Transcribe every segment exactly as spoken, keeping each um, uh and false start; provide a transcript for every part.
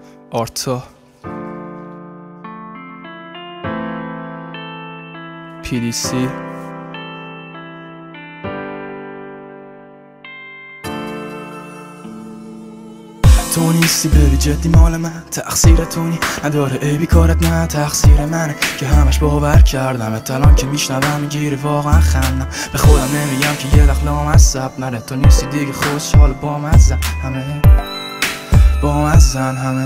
آرتا پی دی سی تو نیستی ببی جدی مال من، تقصیر تو نی نداره عیبی کارت نه تقصیر منه که همش باور کردم الان که میشنوم میگیره واقعا خندم به خودم نمیگم که یه لخلام از سب نره تو نیستی دیگه خوشحال با مزن همه با مزن همه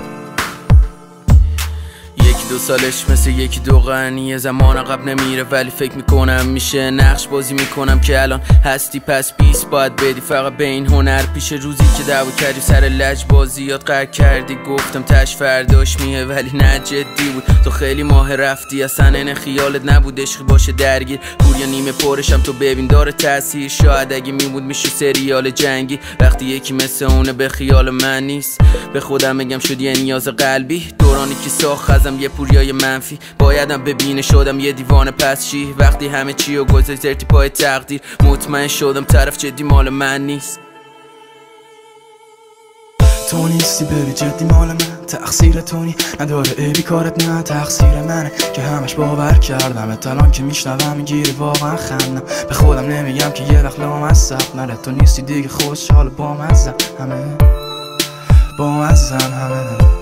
یکی دو سالش مثل یکی دو قرنیه زمان عقب نمیره ولی فکر میکنم میشه نقش بازی میکنم که الان هستی پس بیست باید بدی فقط به این هنر پیش روزی که دعوا کردی سر لج بازی یاد قرار کردی گفتم تش فرداش میه ولی نه جدی بود تو خیلی ماه رفتی اصلا این خیالت نبود عشقی باشه درگیر پور یا نیمه پرشم تو ببین داره تاثیر شاید اگه میبود میشه سریال جنگی وقتی یکی مثل اونه به خیال من نیست به خودم میگم شد یه نیاز قلبی دورانی که ساخت خزم یه پوریای منفی بایدم ببینه شدم یه دیوانه پس چی وقتی همه چی و گذاشتی پای تقدیر مطمئن شدم طرف جدی مال من نیست تو نیستی ببی جدی مال من تقصیر تو نی نداره عیبی کارت نه تقصیر منه که همش باور کردم الان که میشنوم میگیره واقعا خندم به خودم نمیگم که یه لخلام از سب نره تو نیستی دیگه خوشحال با مزن همه با مزن همه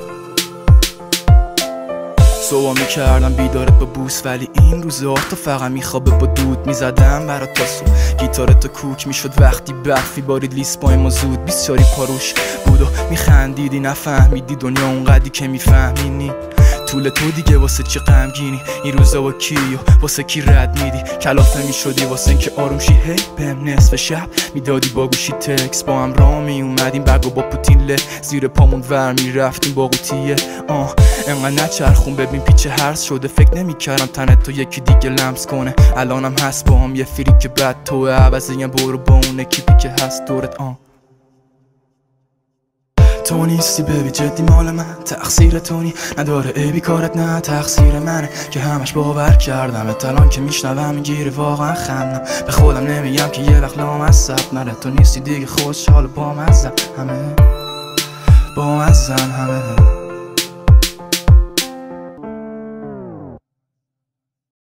صبح میکردم بیدارت با بوس ولی این روزا تو فقط میخوابه با دود میزدم برات تا صبح گیتارت کوک میشد وقتی برفی بارید لیست با ما زود بیست چاری پاروش بود و میخندیدی نفهمیدی دنیا اونقدی که میفهمینی طول تو دیگه واسه چی غمگینی این روزا با کی و واسه کی رد میدی کلافه میشدی واسه اینکه آروم شی هی بهم نصف شب میدادی با گوشی تکس با هم راه میومدیم بگو با پوتین له زیر پامون ور میرفتیم با قوطیه آه انقدر نچرخون ببین پیچه هرس شده فکر نمیکردم تنت تو یکی دیگه لمس کنه الانم هست با هم یه فری که بد توه عوضیم برو با اون اکیپی که هست دورت آه تو نیستی ببی جدی مال من تقصیر تو نی نداره عیبی کارت نه تقصیر منه که همش باور کردم الان که میشنوم میگیره واقعا خندم به خودم نمیگم که یه لخلام از سب نره تو نیستی دیگه خوشحال با مزن همه با مزن همه